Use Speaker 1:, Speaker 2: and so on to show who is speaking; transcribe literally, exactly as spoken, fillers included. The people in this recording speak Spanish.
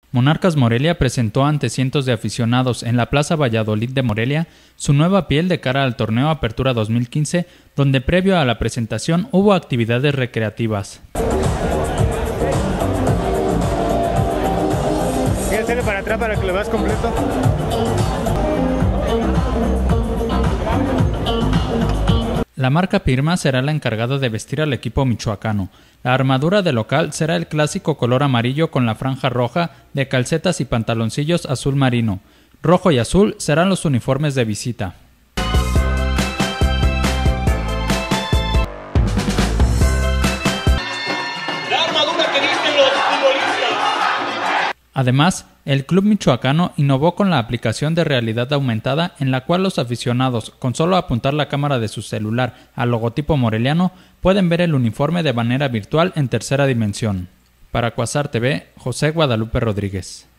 Speaker 1: Monarcas Morelia presentó ante cientos de aficionados en la Plaza Valladolid de Morelia su nueva piel de cara al torneo Apertura dos mil quince, donde previo a la presentación hubo actividades recreativas.
Speaker 2: ¿Quieres hacerle para atrás para que lo veas completo?
Speaker 1: La marca Pirma será la encargada de vestir al equipo michoacano. La armadura del local será el clásico color amarillo con la franja roja de calcetas y pantaloncillos azul marino. Rojo y azul serán los uniformes de visita.
Speaker 3: La armadura que visten los futbolistas.
Speaker 1: Además, el club michoacano innovó con la aplicación de realidad aumentada en la cual los aficionados, con solo apuntar la cámara de su celular al logotipo moreliano, pueden ver el uniforme de manera virtual en tercera dimensión. Para Quasar T V, José Guadalupe Rodríguez.